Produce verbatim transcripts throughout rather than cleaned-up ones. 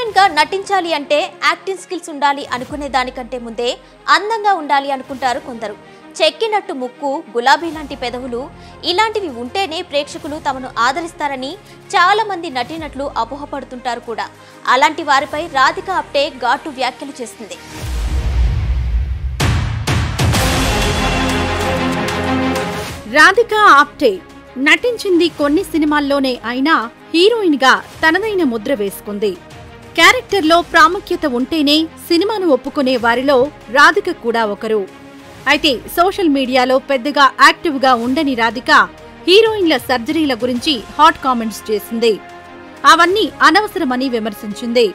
Heroine గా నటించాలి అంటే acting skills ఉండాలి అనుకునే దానికంటే ముందే అందంగా ఉండాలి అనుకుంటారు కొందరు. చెక్కినట్టు ముక్కు, గులాబీ లాంటి పెదవులు ఇలాంటివి ఉంటేనే ప్రేక్షకులు తమను ఆదరిస్తారని చాలా మంది నటినట్లు అపోహపడుతుంటారు కూడా. అలాంటి వారిపై రాధిక అప్టే ఘాటు వ్యాఖ్యలు చేస్తుంది. రాధిక ఆప్టే నటించింది కొన్ని సినిమాల్లోనే అయినా హీరోయిన్ గా తనదైన ముద్ర వేసుకుంది. క్యారెక్టర్లో ప్రాముఖ్యత ఉంటేనే సినిమాను ఒప్పుకునే వారిలో రాధిక కూడా ఒకరు. అయితే సోషల్ మీడియాలో పెద్దగా యాక్టివ్ గా ఉండని రాధిక హీరోయిన్ల సర్జరీల గురించి హాట్ కామెంట్స్ చేసింది. అవన్నీ అనవసరమని విమర్శించింది.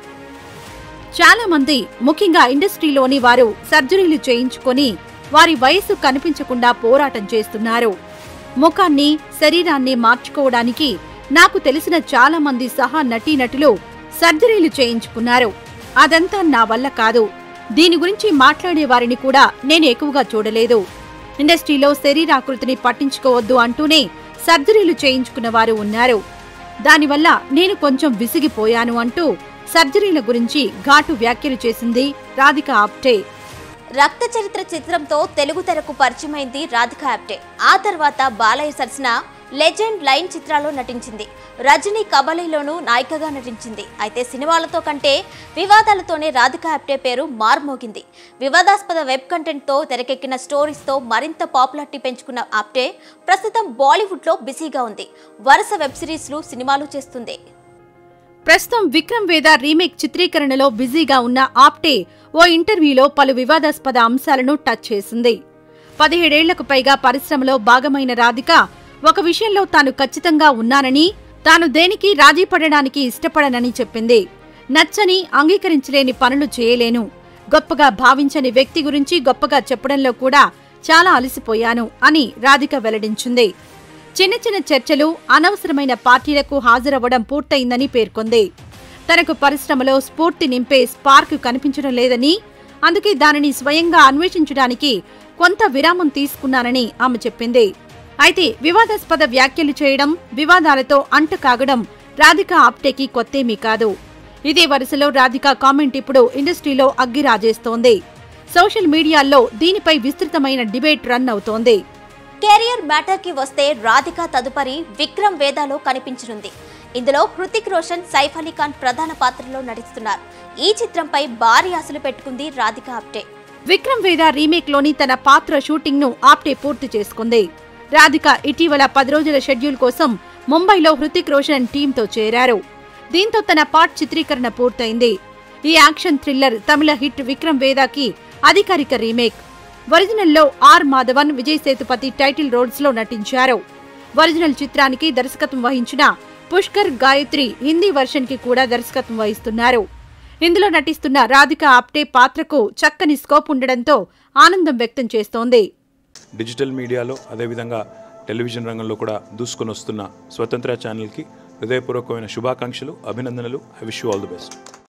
చాలా మంది, ముఖ్యంగా ఇండస్ట్రీలోని వారు సర్జరీలు చేయించుకొని వారి వయసు కనిపించకుండా పోరాటం చేస్తున్నారు. ముఖాన్ని, శరీరాన్ని మార్చుకోవడానికి నాకు తెలిసిన చాలా మంది సహా నటీనటులు సర్జరీలు చేయించుకున్నారు. అదంతా నా వల్ల కాదు. దీని గురించి మాట్లాడే వారిని కూడా నేను ఎక్కువగా చూడలేదు. ఇండస్ట్రీలో శరీరాకృతిని పట్టించుకోవద్దు అంటూనే సర్జరీలు చేయించుకున్న వారు ఉన్నారు. దానివల్ల నేను కొంచెం విసిగిపోయాను అంటూ సర్జరీల గురించి ఘాటు వ్యాఖ్యలు చేసింది రాధిక ఆప్టే. రక్త చరిత్ర చిత్రంతో తెలుగు తెరకు పరిచయమైంది రాధిక ఆప్టే. ఆ తర్వాత బాలయ్య సరసన లెజెండ్, లైన్ చిత్రాల్లో నటించింది. రజనీ, కబలిలోనూ నాయికగా నటించింది. అయితే సినిమాలతో కంటే వివాదాలతోనే రాధిక ఆప్టే పేరు మార్మోగింది. వివాదాస్పద వెబ్ కంటెంట్తో తెరకెక్కిన స్టోరీస్తో మరింత పాపులారిటీ పెంచుకున్న ఆప్టే ప్రస్తుతం బాలీవుడ్లో బిజీగా ఉంది. వరుస వెబ్ సిరీస్లు, సినిమాలు చేస్తుంది. ప్రస్తుతం విక్రమ్ వేద రీమేక్ చిత్రీకరణలో బిజీగా ఉన్న ఆప్టే ఓ ఇంటర్వ్యూలో పలు వివాదాస్పద అంశాలను టచ్ చేసింది. పదిహేడేళ్లకు పైగా పరిశ్రమలో భాగమైన రాధిక ఒక విషయంలో తాను ఖచ్చితంగా ఉన్నానని, తాను దేనికి రాజీ పడడానికి ఇష్టపడనని చెప్పింది. నచ్చని, అంగీకరించలేని పనులు చేయలేను. గొప్పగా భావించని వ్యక్తి గురించి గొప్పగా చెప్పడంలో కూడా చాలా అలసిపోయాను అని రాధిక వెల్లడించింది. చిన్న చిన్న చర్చలు, అనవసరమైన పార్టీలకు హాజరవ్వడం పూర్తయిందని పేర్కొంది. తనకు పరిశ్రమలో స్ఫూర్తి నింపే స్పార్క్ కనిపించడం లేదని, అందుకే దానిని స్వయంగా అన్వేషించడానికి కొంత విరామం తీసుకున్నానని ఆమె చెప్పింది. అయితే వివాదాస్పద వ్యాఖ్యలు చేయడం, వివాదాలతో అంటకాగడం రాధిక ఆప్టేకి కొత్తేమీ కాదు. ఇదే వరుసలో రాధిక కామెంట్ ఇప్పుడు ఇండస్ట్రీలో అగ్గి రాజేస్తోంది. సోషల్ మీడియాల్లో దీనిపై విస్తృతమైన డిబేట్ రన్ అవుతోంది. కెరియర్ మ్యాటర్ కి వస్తే రాధిక తదుపరి విక్రమ్ వేదాలో కనిపించనుంది. ఇందులో హృతిక్ రోషన్, సైఫ్ అలీ ఖాన్ ప్రధాన పాత్రలో నటిస్తున్నారు. ఈ చిత్రంపై భారీ ఆశలు పెట్టుకుంది రాధిక ఆప్టే. విక్రమ్ వేద రీమేక్ లోని తన పాత్ర షూటింగ్ ను ఆప్టే పూర్తి చేసుకుంది. రాధిక ఇటీవల పది రోజుల షెడ్యూల్ కోసం ముంబైలో హృతిక్ రోషన్ టీంతో చేరారు. దీంతో తన పార్ట్ చిత్రీకరణ పూర్తయింది. ఈ యాక్షన్ థ్రిల్లర్ తమిళ హిట్ విక్రమ్ వేదాకి అధికారిక రీమేక్. ఒరిజినల్లో R Madhavan, Vijay Sethupathi title roles లో నటించారు. ఒరిజినల్ చిత్రానికి దర్శకత్వం వహించిన పుష్కర్ గాయత్రి హిందీ వర్షన్ కి కూడా దర్శకత్వం వహిస్తున్నారు. ఇందులో నటిస్తున్న రాధిక ఆప్టే పాత్రకు చక్కని స్కోప్ ఉండడంతో ఆనందం వ్యక్తం చేస్తోంది. డిజిటల్ మీడియాలో, అదేవిధంగా టెలివిజన్ రంగంలో కూడా దూసుకొని వస్తున్న స్వతంత్ర ఛానల్కి హృదయపూర్వకమైన శుభాకాంక్షలు, అభినందనలు. I wish you all the best.